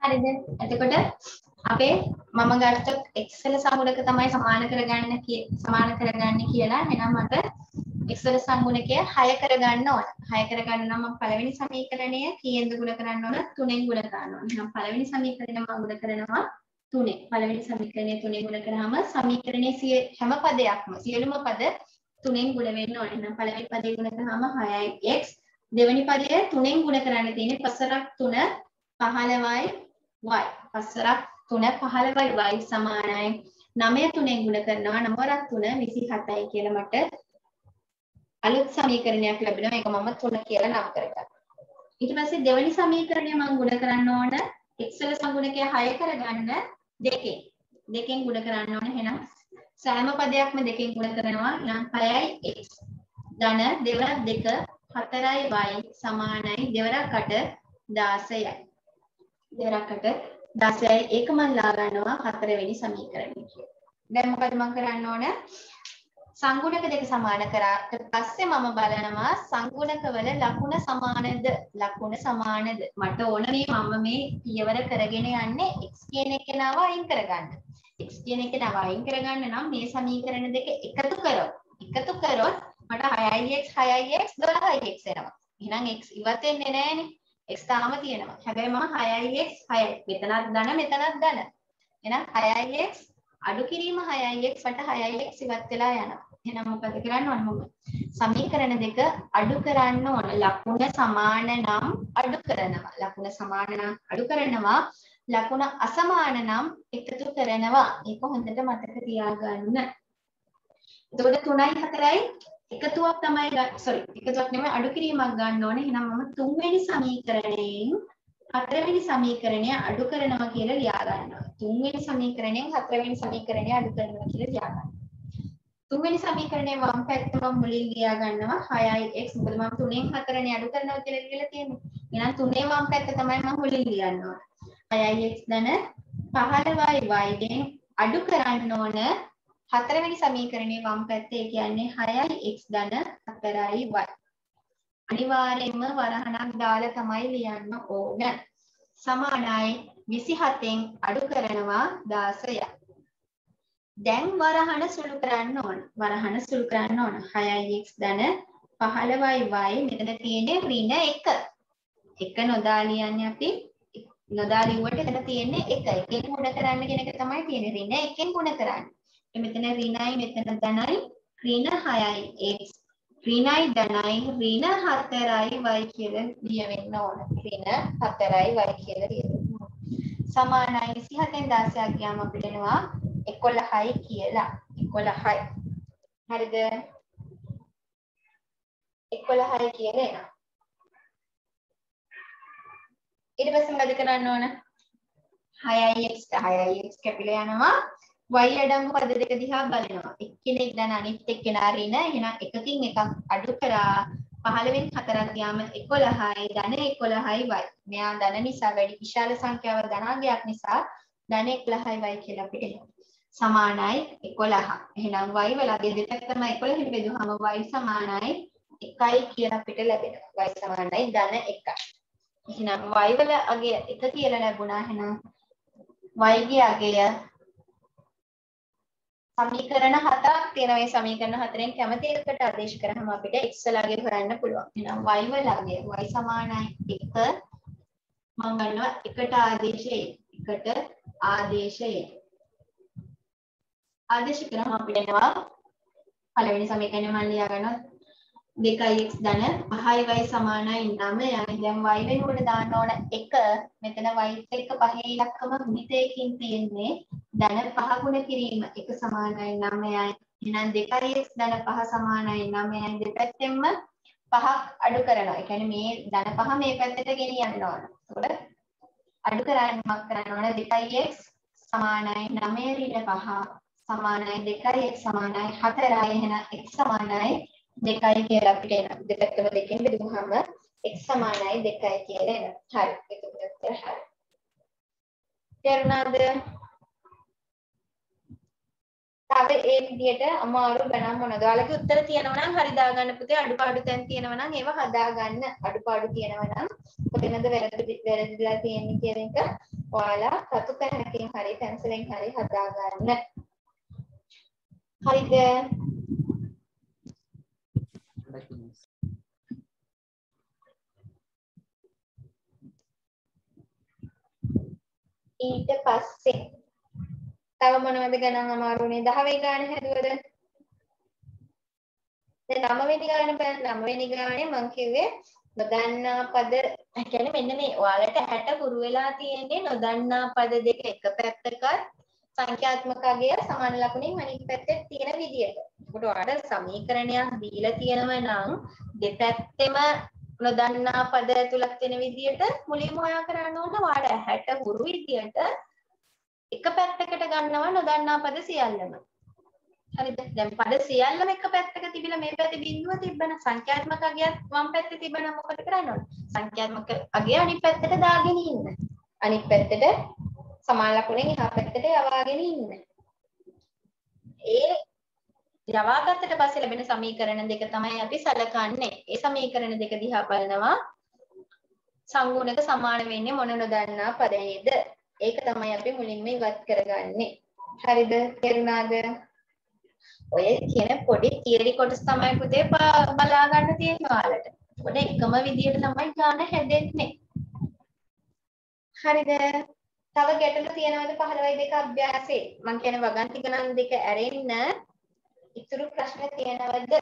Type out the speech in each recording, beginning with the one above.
හරිද? එතකොට අපේ මම ගත්තොත් එක්සල සංගුණක තමයි සමාන කරගන්නේ කියලා. එහෙනම් මට එක්සල සංගුණකය 6 කරගන්න ඕන. 6 කරගන්න නම් මම පළවෙනි සමීකරණය කීයෙන්ද ගුණ කරන්න ඕන? 3ෙන් ගුණ කරන්න ඕන. එහෙනම් පළවෙනි සමීකරණය මම ගුණ කරනවා 3. පළවෙනි සමීකරණය 3ෙන් ගුණ කරාම සමීකරණයේ හැම පදයක්ම සියලුම පද 3ෙන් ගුණ වෙන්න ඕනේ. එහෙනම් පළවෙනි පදේ ගුණ කරාම 6x. දෙවෙනි පදය 3ෙන් ගුණ කරන්න තියෙන්නේ 5 15y. පස්සරක් 3 15y සමානයි 9 3ෙන් ගුණ කරනවා 9 3 27යි කියලා මට අලුත් සමීකරණයක් ලැබෙනවා. ඒක මම 3 කියලා නම් කරගන්නවා. ඊට පස්සේ දෙවෙනි සමීකරණය මම ගුණ කරන්න ඕන එක්සල සංගුණකය 6 කරගන්න දෙකෙන් ගුණ කරන්න ඕන. එහෙනම් සෑම පදයක්ම දෙකෙන් ගුණ කරනවා. නම් 6යි x ධන දෙවරක් 2 4යි y සමානයි දෙවරක් 8 16යි. දෙවරක් 8 16යි ඒක මම ලා ගන්නවා 4 වෙනි සමීකරණය කියලා. දැන් මොකද මම කරන්න ඕන? සංගුණක දෙක සමාන කරාට පස්සේ මම බලනවා සංගුණකවල ලකුණ සමානද මට ඕන මේ පියවර කරගෙන යන්නේ x කියන එක නව අයින් කරගන්න. x කියන එක නව අයින් කරගන්න නම් මේ සමීකරණ දෙක එකතු කරොත් මට 6ix 12ix එනවා. එහෙනම් x ඉවත් වෙන්නේ නැහැනේ. x තාම තියෙනවා. හැබැයි මම 6ix 6යි. මෙතනත් ධන මෙතනත් ධන. එහෙනම් 6ix අඩු කිරීම 6ix වට 6ix ඉවත් වෙලා යනවා. එහෙනම් මොකද කරන්න ඕන මම? සමීකරණ දෙක අඩු කරන්න ඕන. ලකුණ සමාන නම් අඩු කරනවා. ලකුණ අසමාන නම් එකතු කරනවා. ඒක හොඳට මතක තියාගන්න. එතකොට 3යි 4යි එකතුවක් නෙමෙයි අඩු කිරීමක් ගන්න ඕනේ. එහෙනම් මම 3 වෙනි සමීකරණයෙන් 4 වෙනි සමීකරණය අඩු කරනවා කියලා ලියා ගන්නවා. 3 වෙනි සමීකරණයෙන් 4 වෙනි සමීකරණය අඩු කරනවා කියලා ලියා ගන්නවා. 3 වෙනි සමීකරණයේ වම් පැත්ත මම මුලින් ලියා ගන්නවා 6ix. මොකද මම 3ෙන් 4නේ අඩු කරනවා කියලා තියෙන්නේ. එහෙනම් 3ේ වම් පැත්ත තමයි මම මුලින් ලියන්න ඕන. 6ix ධන 15y ගෙන් අඩු කරන්න ඕන 4 වෙනි සමීකරණයේ වම් පැත්තේ කියන්නේ 6ix ධන 4y. අනිවාර්යයෙන්ම වරහණක් දාලා තමයි ලියන්න ඕන. සමානයි 27න් අඩු කරනවා 16යි. දැන් වරහණ සුළු කරන්න ඕන. 6ix ධන 15y මෙතන තියෙන්නේ ඍණ 1. 1 නොදා ලියන්නේ අපි. නොදා ලියුවට එතන තියෙන්නේ 1. 1ෙන් ගුණ කරන්න කියන එක තමයි තියෙන්නේ. ඍණ 1ෙන් ගුණ කරන්න. මෙතන ඍණයි මෙතන ධනයි ඍණ 6යි x ඍණයි ධනයි ඍණ 4යි y කියලා ලියවෙන්න ඕන. ඍණ 4යි y කියලා ලියවෙන්න ඕන. සමානයි 27න් 16ක් ගියාම අපිට එනවා 11යි කියලා. 11යි. හරිද? 11යි කියලා එනවා. ඊට පස්සේ මොකද කරන්න ඕන? 6ix කැපිලා යනවා. y අඩංගු පද දෙක දිහා බලනවා. එක්කෙනෙක් දැන් අනිත් එක්කෙනා ඍණ. එහෙනම් එකකින් එකක් අඩු කරා 15න් 4ක් ගියාම 11යි ධන 11යි y. මෙයා ධන නිසා වැඩි විශාල සංඛ්‍යාව ධනාංගයක් නිසා ධන 11යි y කියලා අපිට එනවා. සමානයි 11. එහෙනම් y වලගේ දෙපැත්තම 11 බෙදුවහම y සමානයි 1යි කියලා අපිට ලැබෙනවා. y සමානයි ධන 1යි. එහෙනම් y වල අගය 1 කියලා ලැබුණා. එහෙනම් y ගේ අගය සමීකරණ 7ක් තියෙනවා. මේ සමීකරණ 4ෙන් කැමති එකකට ආදේශ කරාම අපිට x වල අගය හොයන්න පුළුවන්. එහෙනම් y වල අගය y සමානයි 1 මම ගන්නවා 1ට ආදේශයෙන් ආදේශ කරාම අපිට එනවා පළවෙනි සමීකරණය මම ලියා ගන්නවා 2x ධන 5y සමානයි 9යි. දැන් y වෙනුවට දාන්න ඕන 1. මෙතන y එක්ක 5 ඉලක්කම ගුණිතයකින් තියෙන්නේ ධන 5 ගුණ කිරීම 1 සමානයි 9යි. එහෙනම් 2x ධන 5 සමානයි 9යි. දෙපැත්තෙන්ම 5ක් අඩු කරනවා. ඒ කියන්නේ මේ ධන 5 මේ පැත්තට ගෙනියන්න ඕන. ඒකට අඩු කරන්න ඕන 2x සමානයි 9 ඍණ 5 සමානයි 2x සමානයි 4යි. එහෙනම් x සමානයි 2යි කියලා අපිට එනවා. දෙපැත්තම දෙකෙන් බෙදුවහම x සමානයි 2යි කියලා එනවා. හරි. එතකොට හරි. තේරුණාද? තව ඒ විදිහට අමාරු ගණන් මොනවද? ඔයාලගේ උත්තර තියෙනවා නම් හරි දාගන්න පුතේ. අඩුපාඩු තැන් තියෙනවා නම් ඒවා හදාගන්න. අඩුපාඩු තියෙනවා නම් කොතනද වැරදිලා තියෙන්නේ කියන එක ඔයාලා රතු පැනකින් හරි පැන්සලෙන් හරි හදා ගන්න. හරිද? ඊට පස්සේ තව මොනවද ගණන් අමාරුනේ? 10 වෙනි ගාන හැදුවද? දැන් 9 වෙනි ගාන බලන්න. 9 වෙනි ගානේ මම කිව්වේ නොදන්නා පද කියන්නේ මෙන්න මේ ඔයාලට 60 පුරු වෙලා තියෙන්නේ නොදන්නා පද දෙක එක පැත්තක සංඛ්‍යාත්මක අගය සමාන ලකුණින් අනිත් පැත්තේ තියෙන විදියට. ඒකට ඔයාලට සමීකරණයක් දීලා තියෙනවා නම් දෙපැත්තෙම නොදන්නා පද ඇතුළත් වෙන විදියට මුලින්ම ඔයා කරන්න ඕන ඔයාලට 60 පුරු විදියට එක පැත්තකට ගන්නවා නොදන්නා පද සියල්ලම. හරිද? දැන් පද සියල්ලම එක පැත්තක තිබිලා මේ පැත්තේ බිඳුව තිබ්බනම් සංඛ්‍යාත්මක අගයත් වම් පැත්තේ තිබ්බනම් මොකද කරන්න ඕන? සංඛ්‍යාත්මක අගය අනිත් පැත්තට දාගෙන ඉන්න. අනිත් පැත්තට සමාන ලකුණෙන් එහා පැත්තට යවාගෙන ඉන්න. ඒ යවාගත්තට පස්සේ ලැබෙන සමීකරණ දෙක තමයි අපි සලකන්නේ. ඒ සමීකරණ දෙක දිහා බලනවා සංගුණක සමාන වෙන්නේ මොන නොදන්නා පදයේද? ඒක තමයි අපි මුලින්ම ඉවත් කරගන්නේ. හරිද? තේරුණාද? ඔය කියන පොඩි තියරි කොටස් තමයි පුතේ බලා ගන්න තියෙන්නේ ඔයාලට. පොඩි එකම විදියට තමයි ගාන හැදෙන්නේ. හරිද? තව ගැටලු තියෙනවද 15 අභ්‍යාසයේ? මම කියන වගන්ති ගණන් දෙක ඇරෙන්න ඉතුරු ප්‍රශ්න තියෙනවද?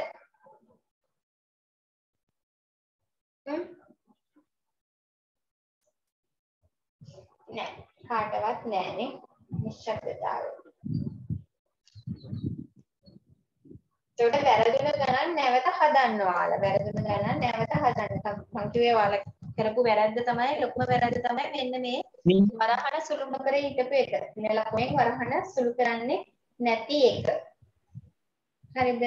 නෑ. කාටවත් නෑනේ. නිශ්ශබ්දතාවය. ඒකට වැරදුන ගණන් නැවත හදන්න ඔයාලා. වැරදුන ගණන් නැවත හදන්න. මම කිව්වේ ඔයාලා කරපු වැරද්ද තමයි ලොකුම වැරද්ද තමයි මෙන්න මේ වරහන සුළු නොකර හිටපු එක. මේ ලකුණෙන් වරහන සුළු කරන්නේ නැති එක. හරිද?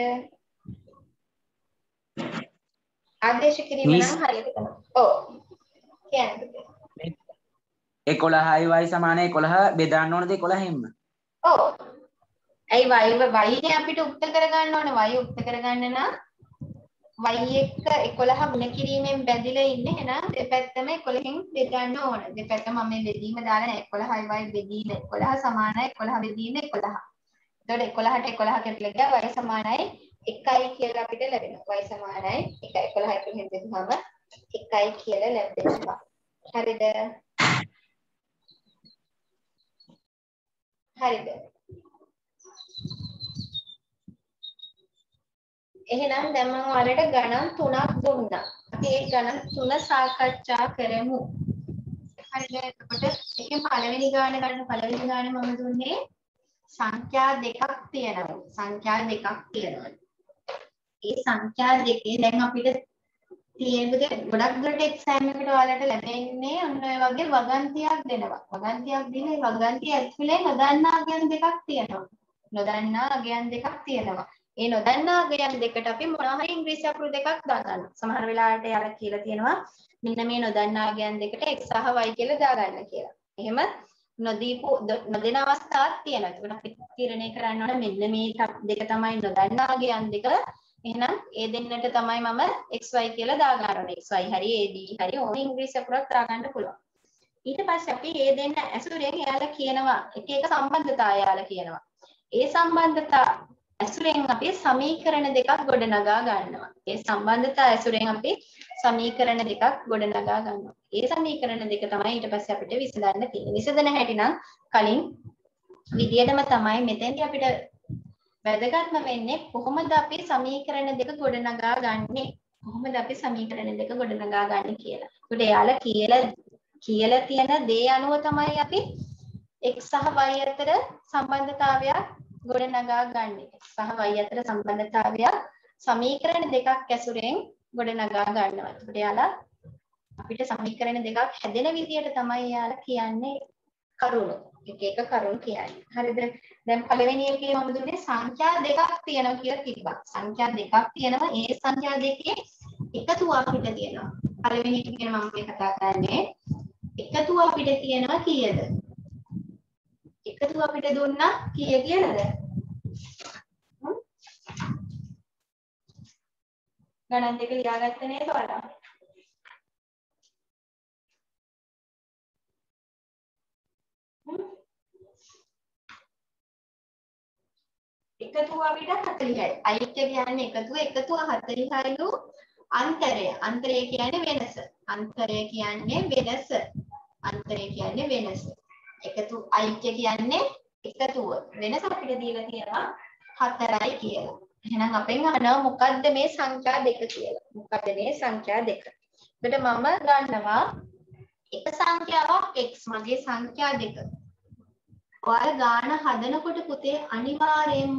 ආදේශ කිරීම නම් හරියට කරනවා. ඔව්. කියන්නේ. 11යි y සමාන 11 බෙදන්න ඕනද 11න්ම? ඔව්. ඇයි y නේ අපිට උත්තර කරගන්න ඕනේ. y උත්තර කරගන්න නම් y එක්ක 11 ගුණ කිරීමෙන් බැඳිලා ඉන්නේ. එහෙනම් දෙපැත්තම 11න් බෙදන්න ඕන. දෙපැත්තම මම මේ බෙදීම දාලා නැහැ. 11යි y බෙදීම 11 සමානයි 11 බෙදීම 11. එතකොට 11ට 11 කැපිලා ගියා y සමානයි 1යි කියලා අපිට ලැබෙනවා. y සමානයි 1යි 11යි කියන දෙකම 1යි කියලා ලැබෙනවා. හරිද? හරිද? එහෙනම් දැන් මම ඔයාලට ගණන් 3ක් දුන්නා. අපි ඒ ගණන් 3 සාකච්ඡා කරමු. හරිද? එතකොට එකෙන් පළවෙනි ගාන ගන්න පළවෙනි ගාන මම දුන්නේ සංඛ්‍යා දෙකක් තියෙනවා. සංඛ්‍යා දෙකක් තියෙනවා. ඒ සංඛ්‍යා දෙකේ දැන් අපිට තියෙන්නේ ගොඩක් දුරට එක්සෑම් එකට ඔයාලට ලැබෙන්නේ ඔන්න ඔය වගේ වගන්තියක් දෙනවා. වගන්තියක් දෙන ඒ වගන්තිය ඇතුලේ නොදන්නා අගයන් දෙකක් තියෙනවා. නොදන්නා අගයන් දෙකක් තියෙනවා. ඒ නොදන්නා අගයන් දෙකට අපි මොනවා හරි ඉංග්‍රීසි අකුරු දෙකක් දාගන්න. සමහර වෙලාවට යාලා කියලා තියෙනවා මෙන්න මේ නොදන්නා අගයන් දෙකට x සහ y කියලා දාගන්න කියලා. එහෙම නොදීපු නොදෙන අවස්ථාවක් තියෙනවා. ඒකට අපි තීරණය කරන්න ඕන මෙන්න මේ දෙක තමයි නොදන්නා අගයන් දෙක. එහෙනම් ඒ දෙන්නට තමයි මම xy කියලා දාගන්න ඕනේ. xy හරි ab හරි ඕන ඉංග්‍රීසි අකුරක් දාගන්න පුළුවන්. ඊට පස්සේ අපි මේ දෙන්න ඇසුරෙන් එයාලා කියනවා එක එක සම්බන්ධතා එයාලා කියනවා. ඒ සම්බන්ධතා ඇසුරෙන් අපි සමීකරණ දෙකක් ගොඩනගා ගන්නවා. ඒ සම්බන්ධතා ඇසුරෙන් අපි සමීකරණ දෙකක් ගොඩනගා ගන්නවා. ඒ සමීකරණ දෙක තමයි ඊට පස්සේ අපිට විසඳන්න තියෙන්නේ. විසඳන හැටි නම් කලින් විදියටම තමයි මෙතෙන්දී අපිට වැදගත්ම වෙන්නේ කොහොමද අපි සමීකරණ දෙක ගොඩනගා ගන්නෙ? කොහොමද අපි සමීකරණ දෙක ගොඩනගා ගන්න කියලා. ඒකට එයාලා කියලා තියෙන දේ අනුව තමයි අපි x සහ y අතර සම්බන්ධතාවයක් ගොඩනගා ගන්නෙ. x සහ y අතර සම්බන්ධතාවයක් සමීකරණ දෙකක් ඇසුරෙන් ගොඩනගා ගන්නවා. ඒකට එයාලා අපිට සමීකරණ දෙකක් හැදෙන විදියට තමයි එයාලා කියන්නේ කරුණු. එක එක කරුණු කියන්නේ. හරිද? දැන් පළවෙනි එකේ මම දුන්නේ සංඛ්‍යා දෙකක් තියෙනවා කියලා කිව්වා. සංඛ්‍යා දෙකක් තියෙනවා. ඒ සංඛ්‍යා දෙකේ එකතුව අපිට තියෙනවා. පළවෙනි එක ගැන මම මේ කතා කරන්නේ. එකතුව අපිට තියෙනවා කීයද? එකතුව අපිට දුන්නා කීය කියලාද? ගණන් දෙක ලියාගත්ත නේද ඔයාලා? එකතුව අපිට 40යි. අයික්‍ය කියන්නේ එකතුව 40යිලු අන්තරය. අන්තරය කියන්නේ වෙනස. අන්තරය කියන්නේ වෙනස. අන්තරය කියන්නේ වෙනස. එකතු අයික්‍ය කියන්නේ එකතුව. වෙනස අපිට දීලා තියෙනවා 4යි කියලා. එහෙනම් අපෙන් අහනවා මොකද්ද මේ සංඛ්‍යා දෙක කියලා. මොකද්ද මේ සංඛ්‍යා දෙක? එතකොට මම ගන්නවා එක සංඛ්‍යාවක් x මගේ සංඛ්‍යා දෙක. ඔයාලා ගාන හදනකොට පුතේ අනිවාර්යයෙන්ම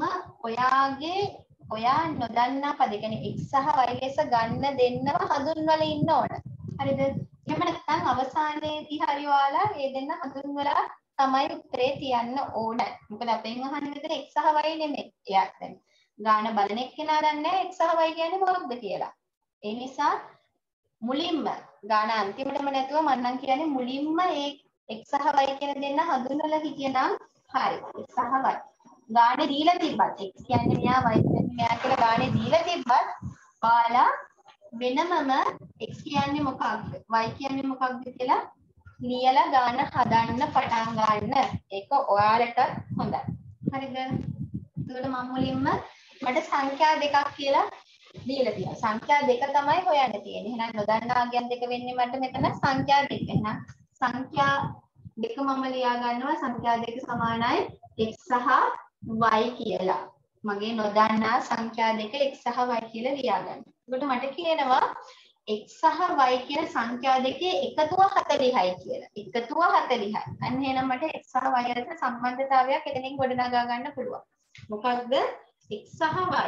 ඔයා නොදන්නා පද කියන්නේ x සහ y ලෙස ගන්න දෙන්නව හඳුන්වලා ඉන්න ඕන. හරිද? එහෙම නැත්නම් අවසානයේදී හරි ඔයාලා මේ දෙන්න හඳුන්වලා තමයි උත්තරේ තියන්න ඕන. මොකද අපෙන් අහන්නේ මෙතන x සහ y නෙමෙයි. එයා දැන් ගාන බලන එක්කෙනා දන්නේ x සහ y කියන්නේ මොකක්ද කියලා. ඒ නිසා මුලින්ම ගාන අන්තිමටම නැතුව මම නම් කියන්නේ මුලින්ම මේ x සහ y කියන දෙන්න හඳුන්වලා හිටියනම් හරි. x සහ y. ගානේ දීලා තිබ්බත් x කියන්නේ මෙයා y කියන්නේ මෙයා කියලා ගානේ දීලා තිබ්බත් ඔයාලා වෙනමම x කියන්නේ මොකක්ද y කියන්නේ මොකක්ද කියලා ලියලා ගාන හදන්න පටන් ගන්න. ඒක ඔයාලට හොඳයි. හරිද? එතකොට මම මුලින්ම මට සංඛ්‍යා දෙකක් කියලා දීලා තියෙනවා. සංඛ්‍යා දෙක තමයි හොයන්න තියෙන්නේ. එහෙනම් නොදන්නා අගයන් දෙක වෙන්නේ මට මෙතන සංඛ්‍යා දෙක. එහෙනම් සංඛ්‍යා දෙක මම ලියා ගන්නවා සංඛ්‍යා දෙක සමානයි x සහ y කියලා. මගේ නොදන්නා සංඛ්‍යා දෙක x සහ y කියලා ලියා ගන්න. එතකොට මට කියනවා x සහ y කියන සංඛ්‍යා දෙකේ එකතුව 40යි කියලා. එකතුව 40යි. අන්න එහෙනම් මට x සහ y අතර සම්බන්ධතාවයක් එතනින් ගොඩනගා ගන්න පුළුවන්. මොකක්ද x සහ y.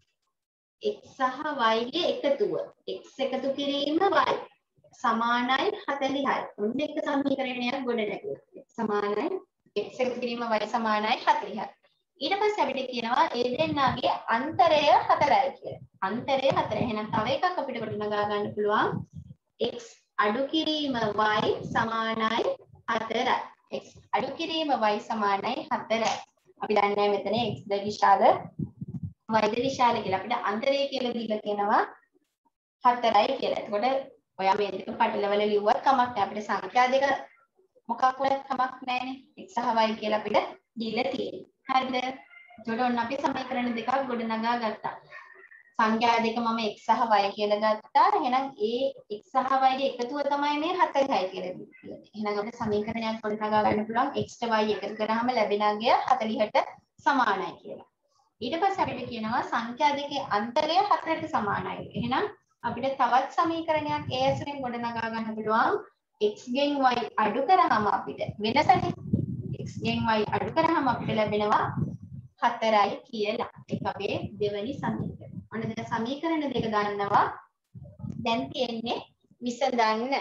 x සහ y ගේ එකතුව. x එකතු කිරීම y සමානයි 40යි. ඔන්න එක සමීකරණයක් ගොඩනැගුවා. x සමානයි x එකතු කිරීම y සමානයි 40යි. ඊට පස්සේ අපිට කියනවා ඒ දෙන්නාගේ අන්තරය 4යි කියලා. අන්තරය 4. එහෙනම් තව එකක් අපිට ගොඩනගා ගන්න පුළුවන්. x අඩු කිරීම y සමානයි 4යි. x අඩු කිරීම y සමානයි 4යි. අපි දන්නේ මෙතන x ද විශාල y ද විශාල කියලා. අපිට අන්තරය කියලා දීලා කියනවා 4යි කියලා. එතකොට ඔයා මේ දෙක පටලවල ලිව්වත් කමක් නැහැ. අපිට සංඛ්‍යා දෙක මොකක් වුණත් කමක් නැහැනේ. x සහ y කියලා අපිට දීලා තියෙන්නේ. හරිද? එතකොට ඔන්න අපි සමීකරණ දෙකක් ගොඩනගා ගත්තා. සංඛ්‍යා දෙක මම x සහ y කියලා ගත්තා. එහෙනම් ඒ x සහ y ගේ එකතුව තමයි මේ 40යි කියලා දෙන්නේ. එහෙනම් අපිට සමීකරණයක් ගොඩනගා ගන්න පුළුවන් x ට y එකතු කරාම ලැබෙන අගය 40ට සමානයි කියලා. ඊට පස්සේ අපිට කියනවා සංඛ්‍යා දෙකේ අන්තරය 4ට සමානයි. එහෙනම් අපිට තවත් සමීකරණයක් ඒ ඇසුරෙන් ගොඩනගා ගන්න පුළුවන්. x ගෙන් y අඩු කරාම අපිට වෙනසනේ. x ගෙන් y අඩු කරාම අපිට ලැබෙනවා 4යි කියලා. ඒක අපේ දෙවෙනි සමීකරණය. ඔන්න දැන් සමීකරණ දෙක ගන්නවා. දැන් තියෙන්නේ විසඳන්න.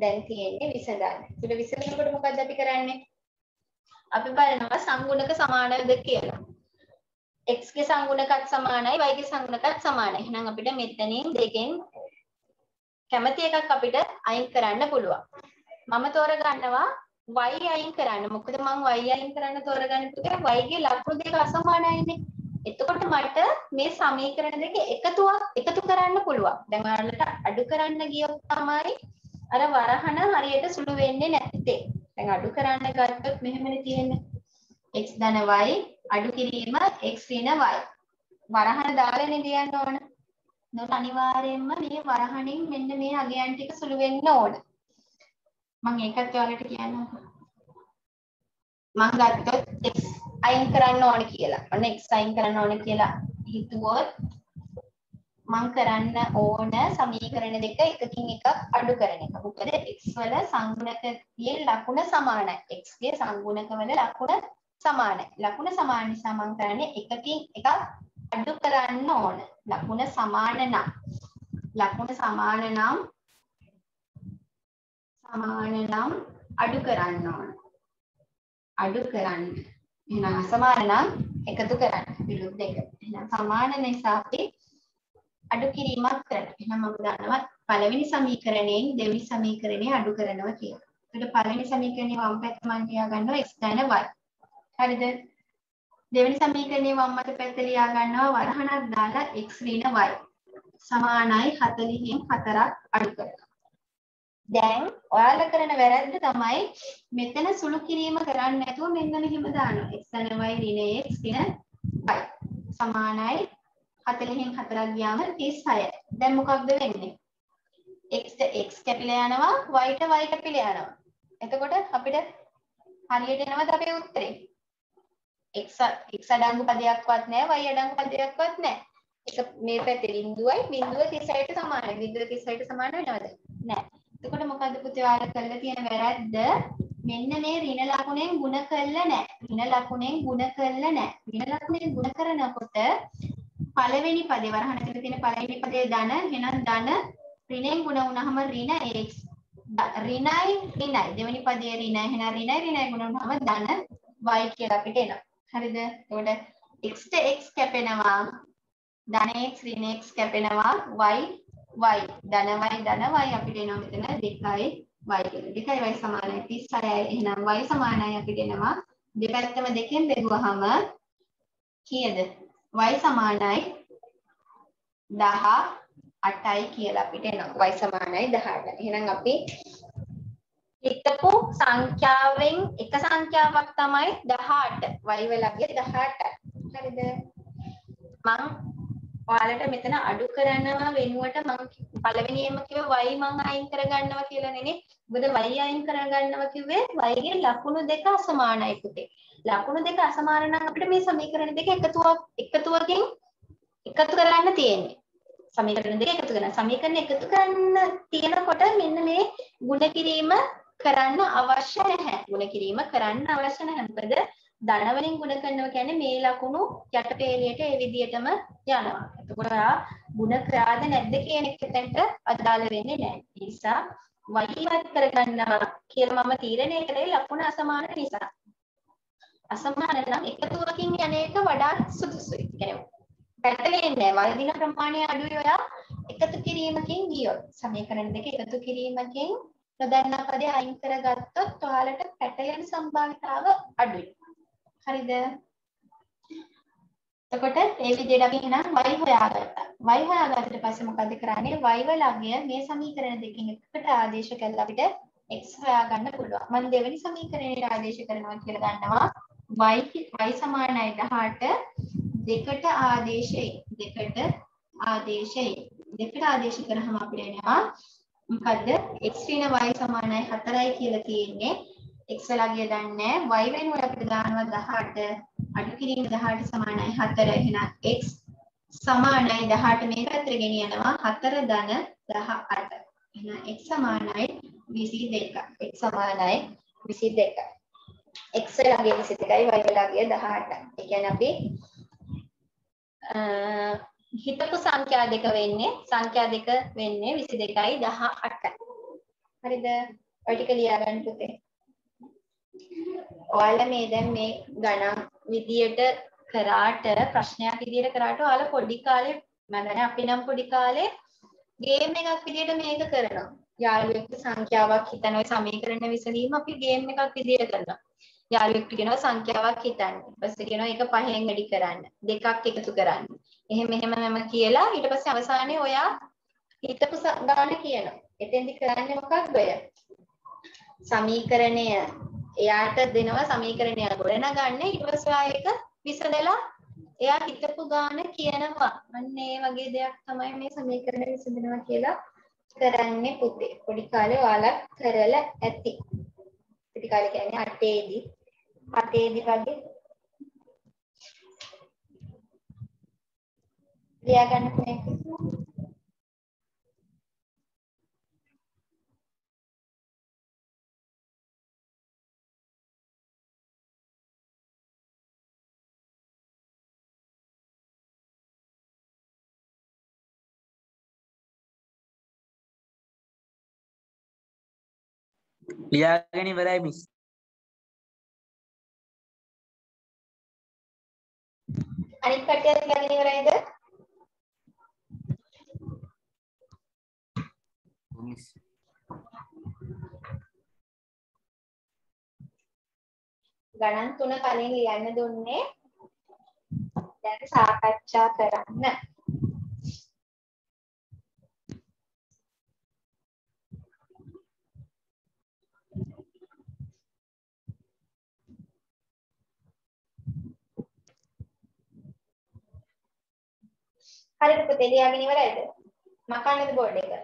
ඒක විසඳනකොට මොකද්ද අපි කරන්නේ? අපි බලනවා සංගුණක සමානද කියලා. x ගේ සංගුණකත් සමානයි y ගේ සංගුණකත් සමානයි. එහෙනම් අපිට මෙතනින් දෙකෙන් කැමති එකක් අපිට අයින් කරන්න පුළුවන්. මම තෝරගන්නවා y අයින් කරන්න. මොකද මම y අයින් කරන්න තෝරගන්නේ පුතේ y ගේ ලකුණු දෙක අසමානයිනේ. එතකොට මට මේ සමීකරණ දෙක එකතු කරන්න පුළුවන්. දැන් ඔයාලට අඩු කරන්න ගියොත් තමයි අර වරහන හරියට සුළු වෙන්නේ නැත්තේ. දැන් අඩු කරන්න ගත්තොත් මෙහෙමනේ තියෙන්නේ. x ධන y අඩු කිරීම x ඍණ y. වරහන දාලානේ ලියන්න ඕන. නේද? අනිවාර්යයෙන්ම මේ වරහණින් මෙන්න මේ අගයන් ටික සුළු වෙන්න ඕන. මම ඒකත් ඔයාලට කියන්නම්. මම ගත්තොත් x අයින් කරන්න ඕන කියලා. ඔන්න x අයින් කරන්න ඕන කියලා හිතුවොත් මම කරන්න ඕන සමීකරණ දෙක එකකින් එකක් අඩු කරන එක. මොකද x වල සංගුණකයේ ලකුණ සමානයි. x ගේ සංගුණක වල ලකුණ සමානයි. ලකුණ සමාන නිසා මම කරන්නේ එකකින් එකක් අඩු කරන්න ඕන. ලකුණ සමාන නම් අඩු කරන්න ඕන. අඩු කරන්න. එහෙනම් අසමාන නම් එකතු කරන්න. විරුද්ධ එක. එහෙනම් සමාන නිසා අපි අඩු කිරීමක් කරනවා. එහෙනම් මම දන්නවා පළවෙනි සමීකරණයෙන් දෙවෙනි සමීකරණය අඩු කරනවා කියලා. ඒකට පළවෙනි සමීකරණයේ වම් පැත්ත මම ලියා ගන්නවා x ධන y. හරිද? දෙවෙනි සමීකරණයේ වම් අත පැත්ත ලියා ගන්නවා වරහණක් දාලා x ඍණ y සමානයි 40න් 4ක් අඩු කරනවා. දැන් ඔයාලා කරන වැරද්ද තමයි මෙතන සුළු කිරීම කරන්නේ නැතුව මෙන්න මෙහෙම දානවා. x ධන y ඍණ x ඍණ y සමානයි 40න් 4ක් ගියාම 36යි. දැන් මොකක්ද වෙන්නේ? x ට x කැපිලා යනවා y ට y කැපිලා යනවා. එතකොට අපිට හරියට එනවද අපේ උත්තරේ? x අඩංගු පදයක්වත් නැහැ y අඩංගු පදයක්වත් නැහැ. එක මේ පැත්තේ බිඳුවයි බිඳුව 36ට සමානයි. බිඳුව 36ට සමාන වෙනවද? නැහැ. එතකොට මොකද්ද පුතේ ඔයාලා කරලා තියෙන වැරද්ද? මෙන්න මේ ඍණ ලකුණෙන් ಗುಣ කළා නැහැ. ඍණ ලකුණෙන් ಗುಣ කළා නැහැ. ඍණ ලකුණෙන් ಗುಣ කරනකොට පළවෙනි පදේ වරහන් ඇතුලේ තියෙන පළවෙනි පදේ ධන එහෙනම් ධන ඍණෙන් ಗುಣ වුණාම ඍණ x ඍණයි දෙවෙනි පදේ ඍණ එහෙනම් ඍණයි ගුණ වුණාම ධන y කියලා අපිට එනවා. හරිද? එතකොට x ට x කැපෙනවා ධන x ඍණ x කැපෙනවා y ධන y අපිට එනවා මෙතන 2y කියලා. 2y සමානයි 36යි. එහෙනම් y සමානයි අපිට එනවා දෙපැත්තම දෙකෙන් බෙදුවහම කීයද? y සමානයි 18යි කියලා අපිට එනවා. y සමානයි 18යි. එහෙනම් අපි හිතපු සංඛ්‍යාවෙන් එක සංඛ්‍යාවක් තමයි 18. y වලගේ 18යි. හරිද? මම ඔයාලට මෙතන අඩු කරනවා වෙනුවට මම පළවෙනියෙන්ම කිව්වේ y මම අයින් කරගන්නවා කියලා නෙනේ. මොකද y අයින් කරගන්නවා කිව්වේ y ගේ ලකුණු දෙක අසමානයි පුතේ. ලකුණු දෙක අසමාන නම් අපිට මේ සමීකරණ දෙක එකතුවකින් එකතු කරන්න තියෙන්නේ. සමීකරණ දෙක එකතු කරන්න. සමීකරණ එකතු කරන්න තියෙනකොට මෙන්න මේ ගුණ කිරීම කරන්න අවශ්‍ය නැහැ. ගුණ කිරීම කරන්න අවශ්‍ය නැහැ. මොකද ධන වලින් ගුණ කරනවා කියන්නේ මේ ලකුණු යටපේලියට ඒ විදිහටම යනවා. එතකොට ඔයා ගුණ කරාද නැද්ද කියන එකට අදාළ වෙන්නේ නැහැ. ඒ නිසා y වත් කරගන්නවා කියලා මම තීරණය කළේ ලකුණ අසමාන නිසා. අසමාන නම් එකතුවකින් යන එක වඩා සුදුසුයි. කියන්නේ පැටලෙන්නේ නැහැ. වර්ධින ප්‍රමාණය අඩුයි ඔයා එකතු කිරීමකින් ගියොත්. සමීකරණ දෙක එකතු කිරීමකින් නොදන්නා පදේ අයින් කරගත්තොත් ඔයාලට පැටලෙන සම්භාවිතාව අඩුයි. හරිද? එතකොට ඒ විදිහට අපි එහෙනම් y හොයාගත්තා. y හොයාගත්තට පස්සේ මොකද කරන්නේ? y වලගය මේ සමීකරණ දෙකෙන් එකකට ආදේශ කරලා අපිට x හොයාගන්න පුළුවන්. මම දෙවෙනි සමීකරණයට ආදේශ කරනවා කියලා ගන්නවා. y සමානයි 18 දෙකට ආදේශයි. දෙකට ආදේශ කරාම අපිට එනවා මොකද්ද? x ඍණ y සමානයි 4යි කියලා තියෙන්නේ. x වලගිය දන්නේ නැහැ. y වෙනුවට අපිට දානවා 18. අඩු කිරීම 18 සමානයි 4. එහෙනම් x සමානයි 18 මේ පැත්තට ගෙනියනවා 4 ධන 18. එහෙනම් x සමානයි 22. x සමානයි 22. x වලගිය 22යි y වලගිය 18යි. ඒ කියන්නේ අපි හිතපු සංඛ්‍යා දෙක වෙන්නේ 22යි 18යි. හරිද? ඔය ටික ලියා ගන්න පුතේ. ඔයාලා මේ දැන් මේ ගණන් විදියට කරාට ප්‍රශ්නයක් විදියට කරාට ඔයාලා පොඩි කාලේ මම දන්නේ අපි නම් පොඩි කාලේ ගේම් එකක් විදියට මේක කරනවා. යාළුවෙක්ට සංඛ්‍යාවක් හිතන ඔය සමීකරණ විසඳීම අපි ගේම් එකක් විදියට කරනවා. යාළුවෙක්ට කියනවා සංඛ්‍යාවක් හිතන්න. ඊට පස්සේ කියනවා ඒක 5න් වැඩි කරන්න. දෙකක් එකතු කරන්න. එහෙම කියලා ඊට පස්සේ අවසානයේ ඔයා හිතපු ගාන කියනවා. එතෙන්දි කරන්නේ මොකක්ද ඔය? සමීකරණය එයාට දෙනවා සමීකරණය ගොඩනගන්න ඊට පස්සේ ආයෙ ඒක විසඳලා එයා හිතපු ගාන කියනවා. අන්න ඒ වගේ දෙයක් තමයි මේ සමීකරණ විසඳනවා කියලා කරන්නේ පුතේ. පොඩි කාලේ ඔයාලා කරලා ඇති. පොඩි කාලේ කියන්නේ 8 වගේ ලියා ගන්න මේක. ලියාගෙන ඉවරයි මිස්. අනිත් කට්ටියත් ලියාගෙන ඉවරයිද? මිස්. ගණන් 3 කලින් ලියන්න දුන්නේ. දැන් සාකච්ඡා කරන්න. හරිද පුතේ ලියාගෙන ඉවරයිද? මකන්නද බෝඩ් එක?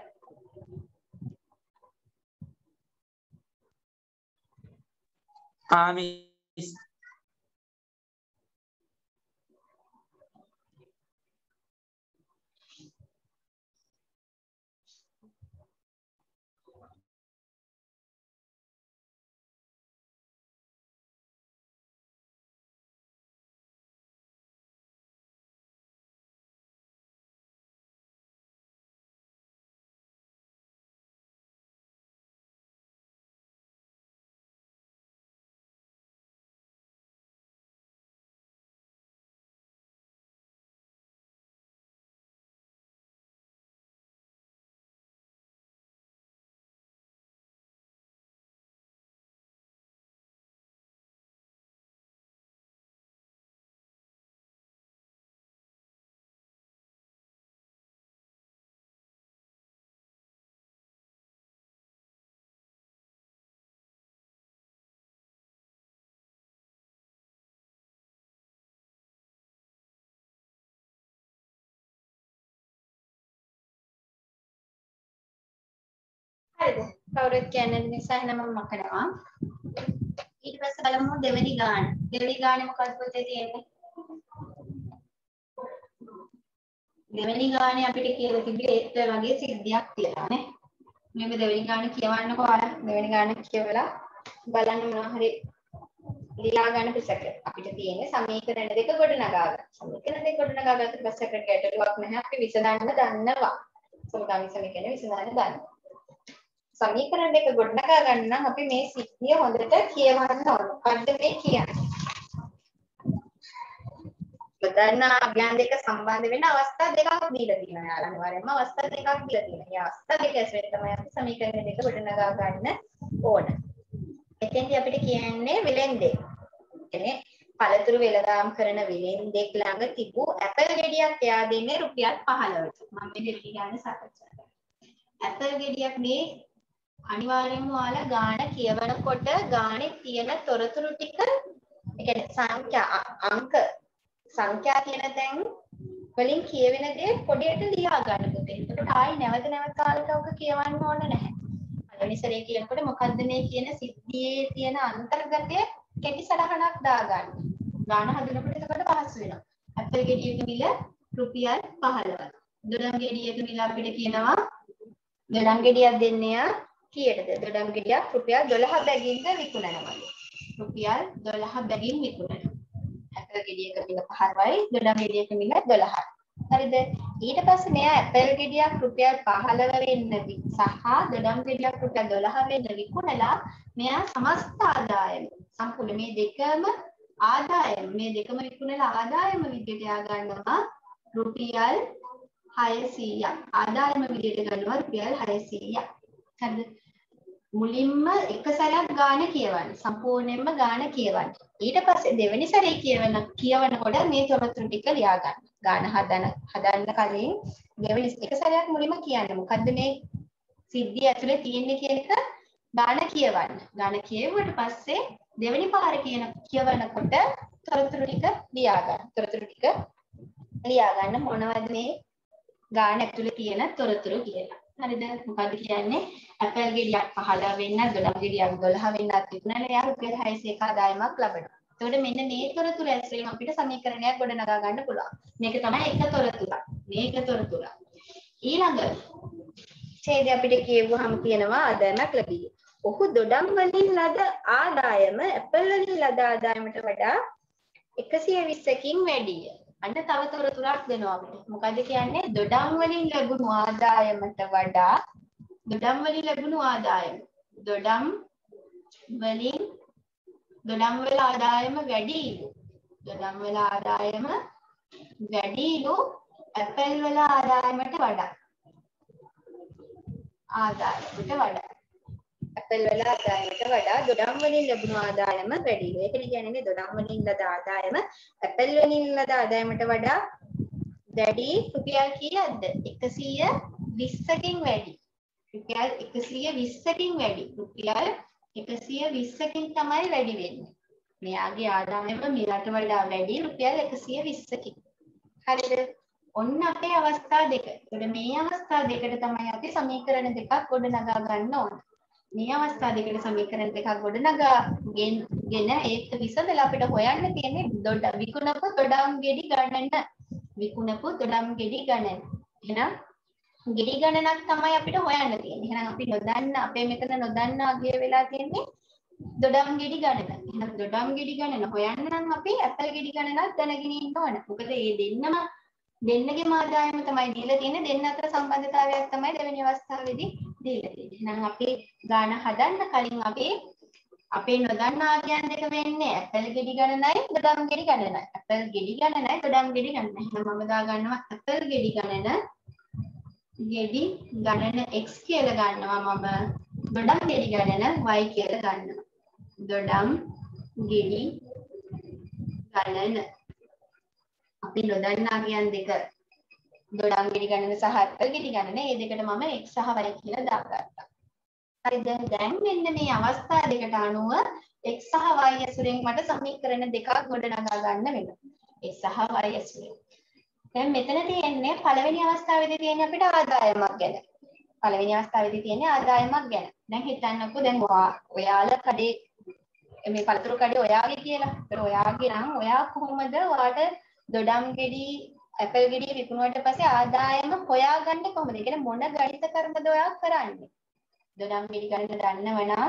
මිස් හරිද? කවුරුත් කියන්නේ නැති නිසා එහෙනම් මම මකනවා. ඊට පස්සේ බලමු දෙවෙනි ගාන. දෙවෙනි ගානේ මොකක්ද පුතේ තියෙන්නේ? දෙවෙනි ගානේ අපිට කියලා තිබුණේ ඒත් වගේ සිද්ධියක් කියලා නේ. මේක දෙවෙනි ගානේ කියවන්නකෝ ආයෙ. දෙවෙනි ගානේ කියවලා බලන්න මොනවා හරි ලියා ගන්න පිටසක. අපිට තියෙන්නේ සමීකරණ දෙක ගොඩනගා ගන්න. සමීකරණ දෙක ගොඩනගා ගත්තට පස්සේ අපිට ගැටලුවක් නැහැ. අපි විසඳන්න දන්නවා. සමගාමී සමීකරණ විසඳන්න දන්නවා. සමීකරණ දෙක ගොඩනගා ගන්න නම් අපි මේ සිද්ධිය හොඳට කියවන්න ඕන. මොකද්ද මේ කියන්නේ? බදන්න අභ්‍යන් දෙක සම්බන්ධ වෙන අවස්ථා දෙකක් දීලා තියෙනවා. යාළුවා අනිවාර්යයෙන්ම අවස්ථා දෙකක් දීලා තියෙනවා. මේ අවස්ථා දෙක ඇසුරෙන් තමයි අපි සමීකරණ දෙක ගොඩනගා ගන්න ඕන. එතෙන්දී අපිට කියන්නේ වෙලෙන්දේ. එනේ පළතුරු වෙළඳාම් කරන වෙලෙන්දෙක් ළඟ තිබූ ඇපල් ගෙඩියක් එයා දෙන්නේ රුපියල් 15ට. මම මේ දෙක ගන්න සාකච්ඡා කරා. ඇපල් ගෙඩියක් මේ අනිවාර්යයෙන්ම ඔයාලා ගාන කියවනකොට ගානේ තියෙන තොරතුරු ටික ඒ කියන්නේ අංක සංඛ්‍යා කියන තැන් වලින් කියවෙන දේ පොඩියට ලියා ගන්න පුතේ. එතකොට ආයි නැවත කාලෙක ඔක කියවන්න ඕන නැහැ. පළවෙනි සැරේ කියනකොට මොකද්ද මේ කියන සිද්ධියේ තියෙන අන්තර්ගතය කෙටි සටහනක් දාගන්න. ගාන හදනකොට එතකොට පහසු වෙනවා. ඇපල් ගෙඩියක මිල රුපියල් 15යි. දොඩම් ගෙඩියක මිල අපිට කියනවා දොඩම් ගෙඩියක් දෙන්නේ කීයටද? දොඩම් ගෙඩියක් රුපියල් 12 බැගින්ද විකුණනවා. රුපියල් 12 බැගින් විකුණනවා. ඇපල් ගෙඩියක මිල 15යි දොඩම් ගෙඩියක මිල 12යි. හරිද? ඊට පස්සේ මෙයා ඇපල් ගෙඩියක් රුපියල් 15 වෙන්න සහ දොඩම් ගෙඩියක් රුපියල් 12 වෙන්න විකුණලා මෙයා සමස්ත ආදායම සම්පූර්ණ මේ දෙකම ආදායම මේ දෙකම විකුණලා ආදායම විදිහට යා ගන්නවා රුපියල් 600ක්. ආදායම විදිහට ගන්නවා රුපියල් 600ක්. හරිද? මුලින්ම එක සැරයක් ගාන කියවන්න. සම්පූර්ණයෙන්ම ගාන කියවන්න. ඊට පස්සේ දෙවෙනි සැරේ කියවනකොට මේ තොරතුරු ටික ලියා ගන්න. ගාන හදන්න කලින් දෙවෙනි එක සැරයක් මුලින්ම කියන්න. මොකද්ද මේ සිද්ධිය ඇතුලේ තියෙන්නේ කියන එක ගාන කියවන්න. ගාන කියවුවට පස්සේ දෙවෙනි පාර කියවනකොට තොරතුරු ටික ලියා ගන්න. තොරතුරු ටික ලියා ගන්න මොනවද මේ ගාන ඇතුලේ තියෙන තොරතුරු කියලා. හරිද? මොකද්ද කියන්නේ? ඇපල් ගෙඩියක් 15 වෙන්නත් දොඩම් ගෙඩියක් 12 වෙන්නත් විකුණලා එයා රුපියල් 600ක ආදායමක් ලබනවා. එතකොට මෙන්න මේ තොරතුරු ඇතුලෙන් අපිට සමීකරණයක් ගොඩනගා ගන්න පුළුවන්. මේක තමයි එක තොරතුරක්. මේක තොරතුරක්. ඊළඟ ඡේදය අපිට කියවුවහම කියනවා ආදායමක් ලැබී. ඔහු දොඩම් වලින් ලද ආදායම ඇපල් වලින් ලද ආදායමට වඩා 120කින් වැඩිය. අන්න තව තොරතුරක් දෙනවා අපිට. මොකද කියන්නේ? දොඩම් වලින් ලැබුණු ආදායමට වඩා දොඩම් වලින් ලැබුණු ආදායම. දොඩම් වල ආදායම වැඩිලු. දොඩම් වල ආදායම වැඩිලු ඇපල් වල ආදායමට වඩා. ඇපල් වල ආදායමට වඩා දොඩම් වලින් ලැබුණු ආදායම වැඩිලු. ඒකනේ කියන්නේ දොඩම් වලින් ලද ආදායම ඇපල් වලින් ලද ආදායමට වඩා වැඩි රුපියල් කීයක්ද? 120කින් වැඩි. රුපියල් 120කින් වැඩි. රුපියල් 120කින් තමයි වැඩි වෙන්නේ. මෙයාගේ ආදායම මිලට වඩා වැඩි රුපියල් 120කින්. හරිද? ඔන්න අපේ අවස්ථා දෙක. ඒකට මේ අවස්ථා දෙකට තමයි අපි සමීකරණ දෙකක් ගොඩනගා ගන්න ඕන. මේ අවස්ථා දෙකට සමීකරණ දෙකක් ගොඩනගාගෙන ඒක විසඳලා අපිට හොයන්න තියෙන්නේ විකුණපු දොඩම් ගෙඩි ගණන. විකුණපු දොඩම් ගෙඩි ගණන. එහෙනම් ගෙඩි ගණනක් තමයි අපිට හොයන්න තියෙන්නේ. එහෙනම් අපි නොදන්න අපේ මෙතන නොදන්න අගය වෙලා තියෙන්නේ දොඩම් ගෙඩි ගණන. එහෙනම් දොඩම් ගෙඩි ගණන හොයන්න නම් අපි ඇපල් ගෙඩි ගණනක් දැනගෙන ඉන්න ඕන. මොකද මේ දෙන්නගේ ආදායම තමයි දීලා තියෙන්නේ. දෙන්න අතර සම්බන්ධතාවයක් තමයි දෙවෙනි අවස්ථාවේදී දීලා තියෙන්නේ. එහෙනම් අපි ගාන හදන්න කලින් අපි අපේ නොදන්න ආගයන් දෙක වෙන්නේ ඇපල් ගෙඩි ගණනයි දොඩම් ගෙඩි ගණනයි. ඇපල් ගෙඩි ගණනයි දොඩම් ගෙඩි ගණනයි. එහෙනම් මම දා ගන්නවා ඇපල් ගෙඩි ගණන x කියලා ගන්නවා මම. දොඩම් ගෙඩි ගණන y කියලා ගන්නවා. දොඩම් ගෙඩි ගණන අපි නොදන්නා කියන දෙක දොඩම් ගෙඩි ගණන සහ ඇපල් ගෙඩි ගණන මේ දෙකට මම x සහ y කියලා දාගත්තා. හරිද? දැන් මෙන්න මේ අවස්ථා දෙකට අනුව x සහ y ඇසුරෙන් මට සමීකරණ දෙකක් ගොඩනගා ගන්න වෙනවා. x සහ y ඇසුරෙන්. දැන් මෙතන තියෙන්නේ පළවෙනි අවස්ථාවේදී තියෙන්නේ අපිට ආදායමක් ගැන. පළවෙනි අවස්ථාවේදී තියෙන්නේ ආදායමක් ගැන. දැන් හිතන්නකෝ දැන් ඔයාලා කඩේ මේ පළතුරු කඩේ ඔයාගේ කියලා. ඒතර ඔයාගේ නම් ඔයා කොහොමද ඔයාට දොඩම් ගෙඩි ඇපල් ගෙඩි විකුණුවට පස්සේ ආදායම හොයාගන්නේ කොහොමද? ඒ කියන්නේ මොන ගණිත කර්මද ඔයා කරන්නේ? දොඩම් ගෙඩි ගණන දන්නවනම්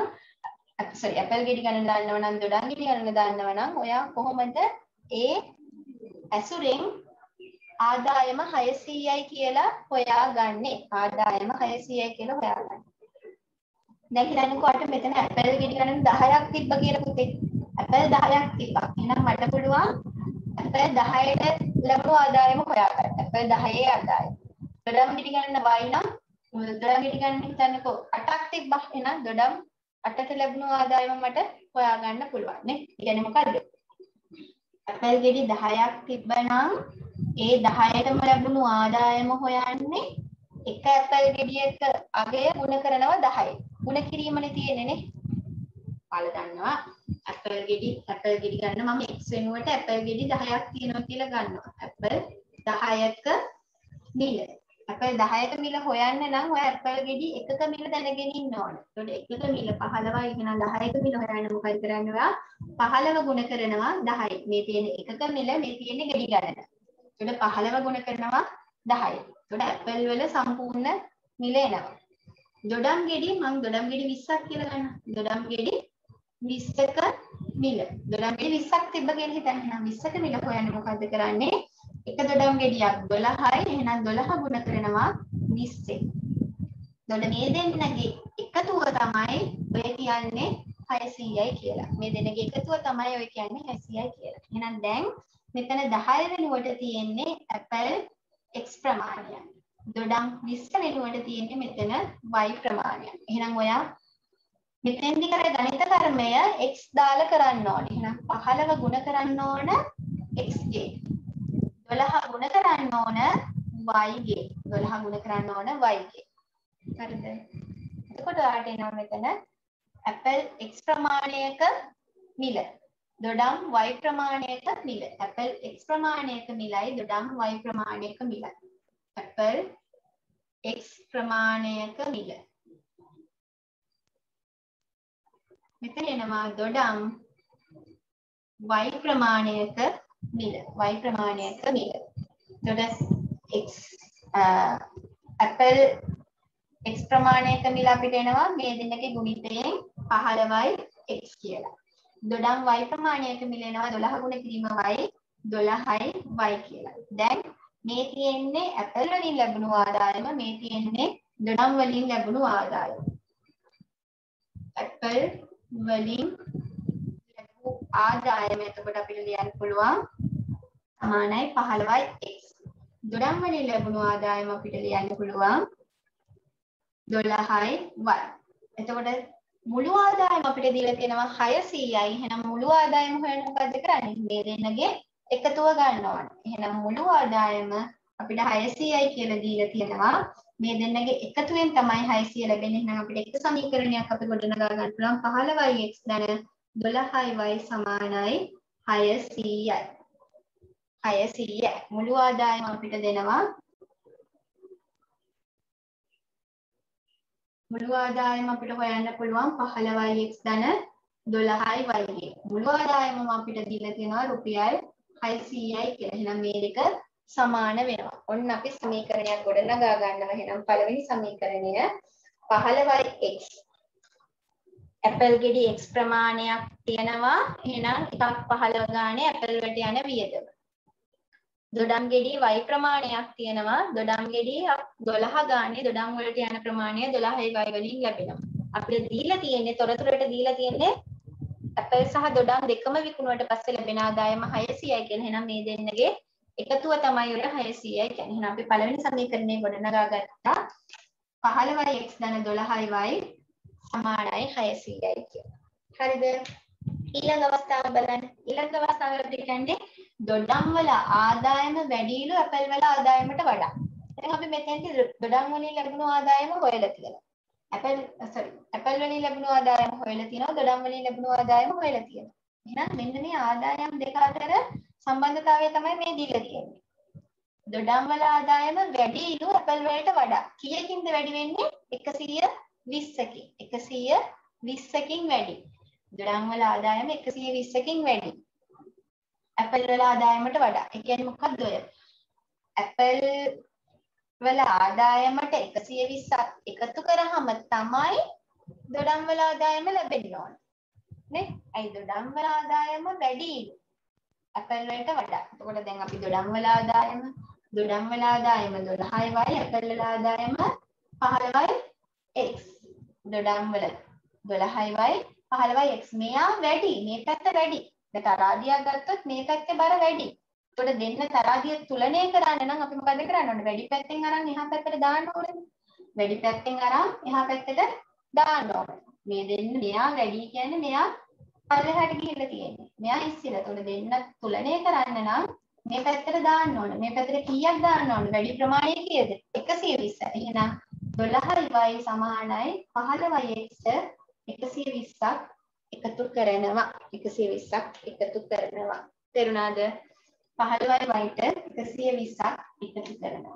ඇපල් ගෙඩි ගණන දන්නවනම් දොඩම් ගෙඩි ගණන දන්නවනම් ඔයා කොහොමද ඒ ඇසුරෙන් ආදායම 600යි කියලා හොයාගන්නේ? ආදායම 600යි කියලා හොයාගන්නේ. දැන් හිතන්නකෝ අට මෙතන ඇපල් ගෙඩි ගණන 10ක් තිබ්බ කියලා පුතේ. ඇපල් 10ක් තිබ්බා. එහෙනම් මට පුළුවන් ඇපල් 10ට ලැබුණු ආදායම හොයාගන්න. ඇපල් 10ේ ආදායම. දොඩම් ගෙඩි ගණන y නම් දොඩම් ගෙඩි ගණන හිතන්නකෝ 8ක් තිබ්බා. එහෙනම් දොඩම් 8ට ලැබුණු ආදායම මට හොයාගන්න පුළුවන් නේ. ඒ කියන්නේ මොකද්ද? ඇපල් ගෙඩි 10ක් තිබ්බනම් ඒ 10ටම ලැබුණු ආදායම හොයන්නේ එක ඇපල් ගෙඩියක අගය ගුණ කරනවා 10යි. ගුණ කිරීමනේ තියෙන්නේ නේ. ඔයාලා දන්නවා ඇපල් ගෙඩි ගන්න මම x වෙනුවට ඇපල් ගෙඩි 10ක් තියෙනවා කියලා ගන්නවා. ඇපල් 10ක මිල. ඇපල් 10ක මිල හොයන්න නම් ඔය ඇපල් ගෙඩි එකක මිල දැනගෙන ඉන්න ඕන. ඒකට එකක මිල 15යි එහෙනම් 10ක මිල හොයන්න මොකද කරන්නේ ඔයා? 15 ගුණ කරනවා 10යි. මේ තියෙන එකක මිල මේ තියෙන ගෙඩි ගණන. ඒකට 15 ගුණ කරනවා 10යි. ඒකට ඇපල් වල සම්පූර්ණ මිල එනවා. දොඩම් ගෙඩි මම දොඩම් ගෙඩි 20ක් කියලා ගන්නවා. දොඩම් ගෙඩි 20ක මිල. දොඩම් ගෙඩි 20ක් තිබ්බ කියලා හිතන්න. එහෙනම් 20ක මිල හොයන්න මොකද කරන්නේ? එක දොඩම් ගෙඩියක් 12යි. එහෙනම් 12 ගුණ කරනවා 20ෙන්. එතකොට මේ දෙන්නගේ එකතුව තමයි ඔය කියන්නේ 600යි කියලා. මේ දෙන්නගේ එකතුව තමයි ඔය කියන්නේ 600යි කියලා. එහෙනම් දැන් මෙතන 10 වෙනුවට තියෙන්නේ ඇපල් x ප්‍රමාණය. දොඩම් 20 වෙනුවට තියෙන්නේ මෙතන y ප්‍රමාණය. එහෙනම් ඔයා මෙතෙන්දි කර ගණිත කර්මය x දාලා කරන්න ඕනේ. එහෙනම් 15 ගුණ කරන්න ඕන x ගේ. 12 ගුණ කරන්න ඕන y ගේ. 12 ගුණ කරන්න ඕන y ගේ. හරිද? එතකොට ඔයාලට එනවා මෙතන ඇපල් x ප්‍රමාණයක මිල. දොඩම් y ප්‍රමාණයක මිල. ඇපල් x ප්‍රමාණයක මිලයි දොඩම් y ප්‍රමාණයක මිලයි. ඇපල් x ප්‍රමාණයක මිල. මෙතන එනවා දොඩම් y ප්‍රමාණයක මිල. y ප්‍රමාණයක මිල. එතකොට x ඇපල් x ප්‍රමාණයක මිල අපිට එනවා මේ දෙන්නගේ ගුණිතයෙන් 15යි x කියලා. දොඩම් y ප්‍රමාණයක මිල එනවා 12 ගුණ කිරීම y 12යි y කියලා. දැන් මේ තියෙන්නේ ඇපල් වලින් ලැබුණු ආදායම, මේ තියෙන්නේ දොඩම් වලින් ලැබුණු ආදායම. ඇපල් වලින් ලැබු ආදායම එතකොට අපිට ලියන්න පුළුවන් සමානයි 15යි x. දොඩම් වලින් ලැබුණු ආදායම අපිට ලියන්න පුළුවන් 12යි y. එතකොට මුළු ආදායම අපිට දීලා තියෙනවා 600යි. එහෙනම් මුළු ආදායම හොයන්න මොකද කරන්නේ? මේ දෙන්නගේ එකතුව ගන්න ඕනේ. එහෙනම් මුළු ආදායම අපිට 600යි කියලා දීලා තියෙනවා. මේ දෙන්නගේ එකතුවෙන් තමයි 600 ලැබෙන්නේ. එහෙනම් අපිට එක සමීකරණයක් අපි ගොඩනගා ගන්න පුළුවන් 15x ධන 12y සමානයි 600යි. 600 මුළු ආදායම අපිට දෙනවා මුළු ආදායම අපිට හොයන්න පුළුවන් 15x ධන 12y. මුළු ආදායමම අපිට දීලා තියෙනවා රුපියල් 600යි කියලා. එහෙනම් මේ දෙක සමාන වෙනවා. ඔන්න අපි සමීකරණයක් ගොඩනගා ගන්නවා. එහෙනම් පළවෙනි සමීකරණය 15x ඇපල් ගෙඩි x ප්‍රමාණයක් තියෙනවා. එහෙනම් එකක් 15 ගානේ ඇපල් වලට යන වියදම. දොඩම් ගෙඩි y ප්‍රමාණයක් තියෙනවා. දොඩම් ගෙඩි 12 ගානේ දොඩම් වලට යන ප්‍රමාණය 12y වලින් ලැබෙනවා. අපිට දීලා තියෙන්නේ තොරතුරට දීලා තියෙන්නේ ඇපල් සහ දොඩම් දෙකම විකුණුවට පස්සේ ලැබෙන ආදායම 600යි කියලා. එහෙනම් මේ දෙන්නගේ එකතුව තමයි ඔය 600යි කියන්නේ. එහෙනම් අපි පළවෙනි සමීකරණය ගොඩනගා ගත්තා 15x ධන 12y සමානයි 600යි කියලා. හරිද? ඊළඟ අවස්ථාව බලන්න. ඊළඟ අවස්ථාව අපිට කියන්නේ දොඩම් වල ආදායම වැඩිලු ඇපල් වල ආදායමට වඩා. දැන් අපි මෙතෙන්දී දොඩම් වලින් ලැබුණු ආදායම හොයලා තියෙනවා. ඇපල් වලින් ලැබුණු ආදායම හොයලා තියෙනවා. දොඩම් වලින් ලැබුණු ආදායම හොයලා තියෙනවා. එහෙනම් මෙන්න මේ ආදායම් දෙක අතර සම්බන්ධතාවය තමයි මේ දීලා තියෙන්නේ. දොඩම් වල ආදායම වැඩිලු ඇපල් වලට වඩා. කීයකින්ද වැඩි වෙන්නේ? 120කින්. 120කින් වැඩි. දොඩම් වල ආදායම 120කින් වැඩි. ඇපල් වල ආදායමට වඩා. ඒ කියන්නේ මොකක්ද ඔය? ඇපල් වල ආදායමට 120ක් එකතු කරාම තමයි දොඩම් වල ආදායම ලැබෙන්න ඕන. නේ? අයි දොඩම් වල ආදායම වැඩි ඇපල් වලට වඩා. එතකොට දැන් අපි දොඩම් වල ආදායම 12y ඇපල් වල ආදායම 15x. දොඩම් වල 12y 15x මෙයා වැඩි. මේ පැත්ත වැඩි. දැන් තරාදියා ගත්තොත් මේ පැත්තේ බර වැඩි. එතකොට දෙන්න තරාදිය තුලනය කරන්න නම් අපි මොකද කරන්න ඕනේ? වැඩි පැත්තෙන් අරන් එහා පැත්තට දාන්න ඕනේ. වැඩි පැත්තෙන් අරන් එහා පැත්තට දාන්න ඕනේ. මේ දෙන්න මෙයා වැඩි කියන්නේ මෙයා පල්ලෙහාට ගිහිල්ලා තියෙන්නේ. මෙයා ඉස්සෙල්ලා. එතකොට දෙන්න තුලනය කරන්න නම් මේ පැත්තට දාන්න ඕනේ. මේ පැත්තට කීයක් දාන්න ඕනේ? වැඩි ප්‍රමාණය කීයද? 120. එහෙනම් 12y සමානයි 15x 120ක් එකතු කරනවා. 120ක් එකතු කරනවා. තේරුණාද? 15y ට 120ක් එකතු කරනවා.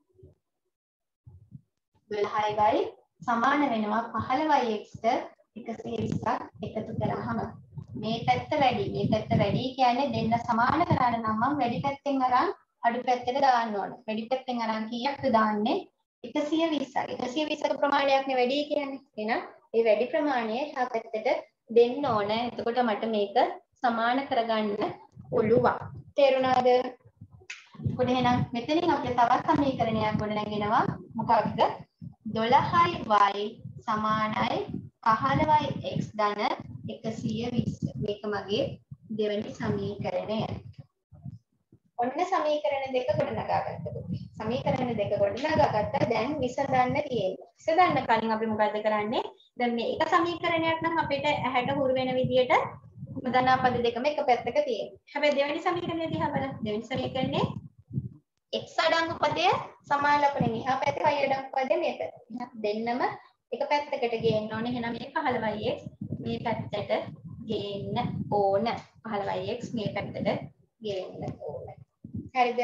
12y සමාන වෙනවා 15x ට 120ක් එකතු කරාම. මේ පැත්ත වැඩි. මේ පැත්ත වැඩි කියන්නේ දෙන්න සමාන කරන්න නම් මම වැඩි පැත්තෙන් අරන් අඩු පැත්තට දාන්න ඕන. වැඩි පැත්තෙන් අරන් කීයක්ද දාන්නේ? 120ක්. 120ක ප්‍රමාණයක් නේ වැඩි කියන්නේ. එහෙනම් මේ වැඩි ප්‍රමාණය එහා පැත්තට දෙන්න ඕන. එතකොට මට මේක සමාන කරගන්න පුළුවන්. තේරුණාද? කොට එහෙනම් මෙතනින් අපිට තවත් සමීකරණයක් ගොඩනගෙනවා. මොකක්ද? 12y සමානයි 15x ධන 120. මේක මගේ දෙවෙනි සමීකරණය. ඔන්න සමීකරණ දෙක ගොඩනගා ගත්තා. සමීකරණ දෙක ගොඩනගා ගත්තා. දැන් විසඳන්න තියෙනවා. විසඳන්න කලින් අපි මොකද කරන්නේ? දැන් මේ එක සමීකරණයක් නම් අපිට ඇහැට හුරු වෙන විදියට උපදනා පද දෙකම එක පැත්තක තියෙනවා. හැබැයි දෙවෙනි සමීකරණය දිහා බලන්න. දෙවෙනි සමීකරණේ x අඩංගු පදය සමානලපණය එහා පැත්තේ y අඩංගු පදය මේ පැත්තේ. දෙන්නම එක පැත්තකට ගේන්න ඕනේ. එහෙනම් මේ 15x මේ පැත්තට ගේන්න ඕන. 15x මේ පැත්තට ගේන්න ඕන. හරිද?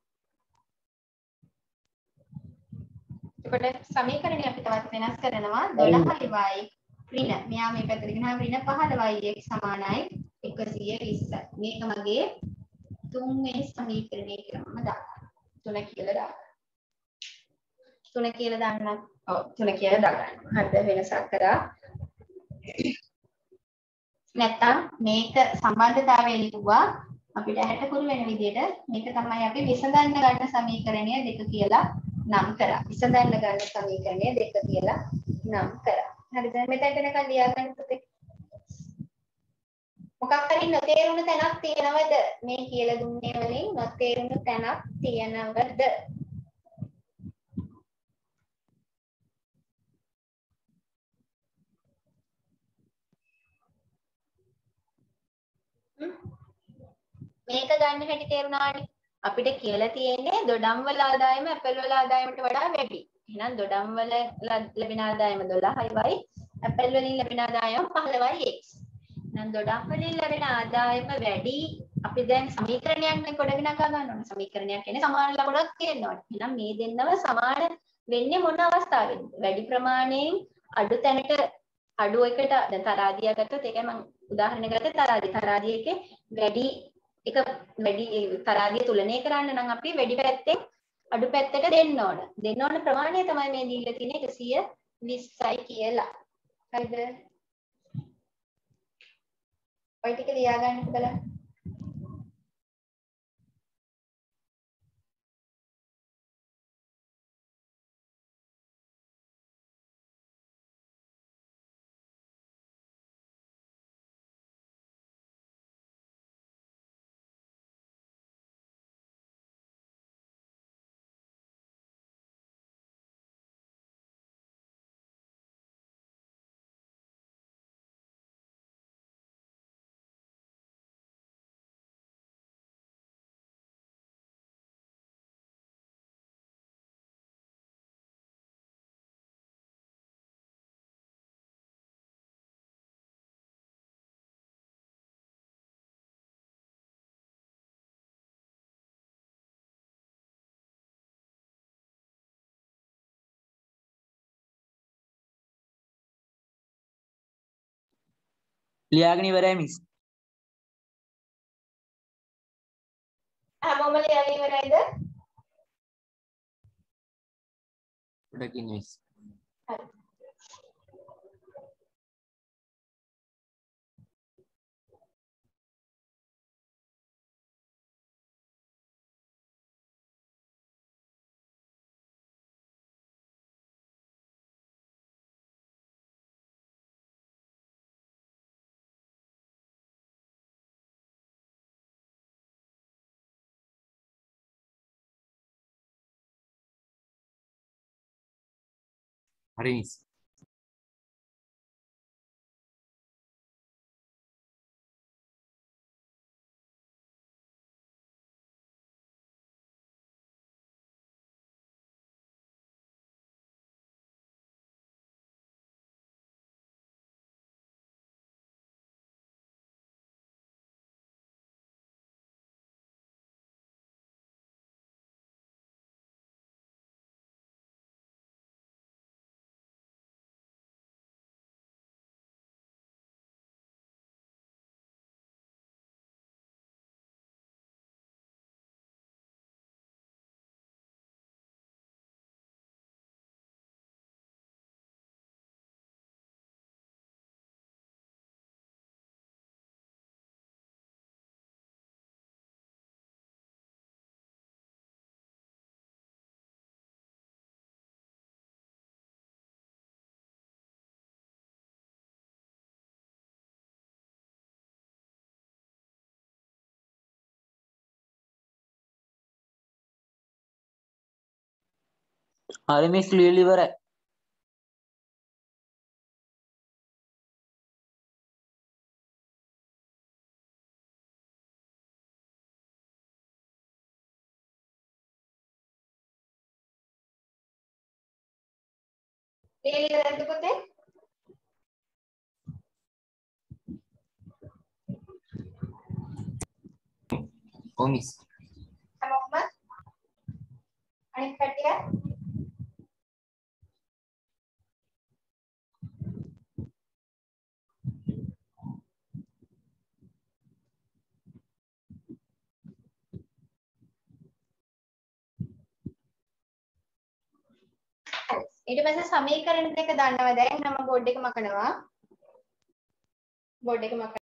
එතකොට සමීකරණය අපි තවත් වෙනස් කරනවා. 12y ඍණ මෙයා මේ පැත්තට ගෙනාම ඍණ 15x සමානයි 120. මේක මගේ තුන්වෙනි සමීකරණය කියලා මම දානවා. 3 කියලා දානවා. 3 කියලා දාන්න. ඔව් 3 කියලා දාගන්න. හරිද? වෙනසක් කරා. නැත්තම් මේක සම්බන්ධතාවය ලිව්වා අපිට ඇහැට කුරු වෙන විදිහට මේක තමයි අපි විසඳන්න ගන්න සමීකරණය දෙක කියලා නම් කරා. විසඳන්න ගන්න සමීකරණය දෙක කියලා නම් කරා. හරිද? මෙතනට නිකන් ලියා ගන්න පුතේ. මොකක් හරි නොතේරුණු තැනක් තියෙනවද? මේ කියලා දුන්නේ වලින් නොතේරුණු තැනක් තියෙනවද? මේක ගන්න හැටි තේරුණානේ. අපිට කියලා තියෙන්නේ දොඩම් වල ආදායම ඇපල් වල ආදායමට වඩා වැඩි. එහෙනම් දොඩම් වල ලැබෙන ආදායම 12y ඇපල් වලින් ලැබෙන ආදායම 15x. එහෙනම් දොඩම් වලින් ලැබෙන ආදායම වැඩි අපි දැන් සමීකරණයක් නේ ගොඩ නගා ගන්න ඕනේ. සමීකරණයක් කියන්නේ සමාන ලකුණක් තියෙන්න ඕනේ. එහෙනම් මේ දෙන්නව සමාන වෙන්නේ මොන අවස්ථාවෙන්ද? වැඩි ප්‍රමාණයෙන් අඩු තැනට අඩු එකට දැන් තරාදිය ගත්තොත් ඒකයි මම උදාහරණ ගත්තේ තරාදිය. තරාදිය එකේ වැඩි තරාදිය තුලනය කරන්න නම් අපි වැඩි පැත්තෙන් අඩු පැත්තට දෙන්න ඕන. දෙන්න ඕන ප්‍රමාණය තමයි මේ දීලා තියෙන්නේ 120යි කියලා. හරිද? ඔය ටික ලියාගන්න බලන්න. ලියාගෙන ඉවරයි මිස්. හැමෝම ලියාගෙන ඉවරයිද? පොඩකින් මිස්. හරි. හරි මිස්. හරි මිස් ලියලා ඉවරයි. ලියලා ඉවරද පුතේ? ඔව් මිස්. හැමෝම අනිත් කට්ටිය ඊට පස්සේ සමීකරණ දෙක දන්නවා දැන් මම බෝඩ් එක මකනවා. බෝඩ් එක මක